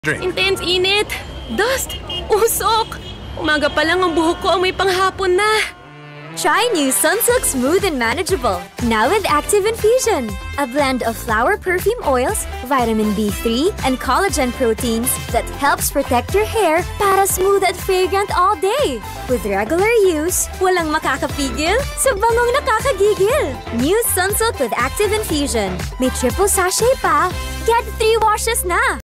Drink. Intense init! Dust! Usok! Umaga pa lang ang buhok ko amoy panghapon na! Try new Sunsilk Smooth and Manageable, now with active infusion. A blend of flower perfume oils, vitamin B3, and collagen proteins that helps protect your hair para smooth at fragrant all day. With regular use, walang makakapigil sa bangong nakakagigil. New Sunsilk with active infusion. May triple sachet pa. Get 3 washes na!